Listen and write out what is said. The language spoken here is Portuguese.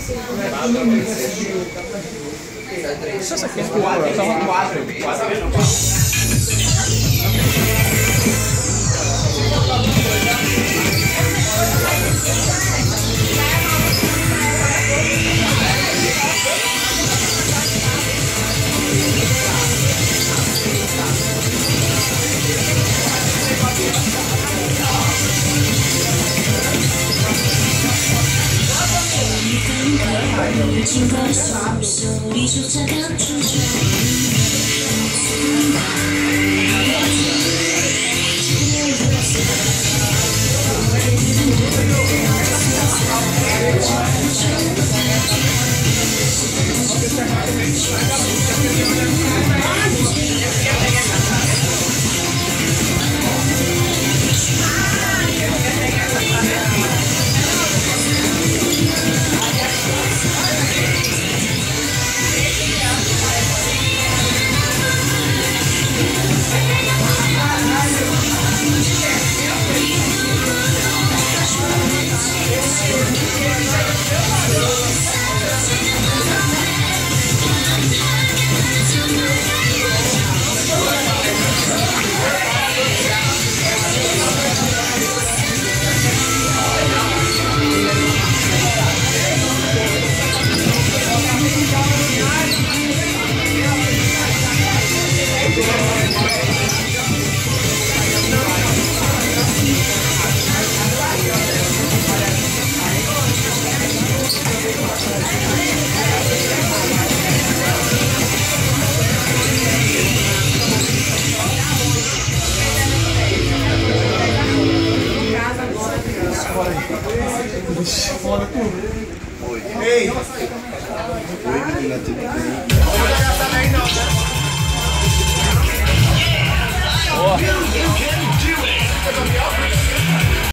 Isso aqui é quatro. 情歌诉说，离愁才看出真。 Fora tudo. Oi. Ei! Oi, menina, tudo bem? You can do it!